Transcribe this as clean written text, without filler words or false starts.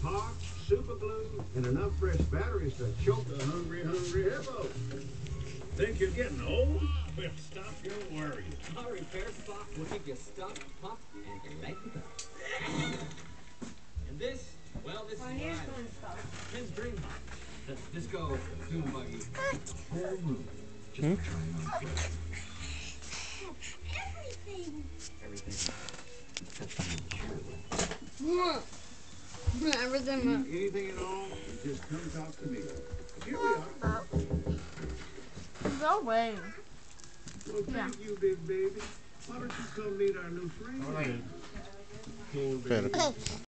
parts, super glue, and enough fresh batteries to choke a hungry hippo. Think you're getting old? Well, stop your worrying. Our repair spot will keep you stuck, pumped, and ready to go. And this, well, this is what Ken's dream house. The disco dune buggy. Whole room. Just trying on clothes. Everything. Everything. Except for What? Everything. Anything at all, just come talk to me. Here we are. Go away. Well, thank you, big baby. Why don't you come meet our new friend? Better.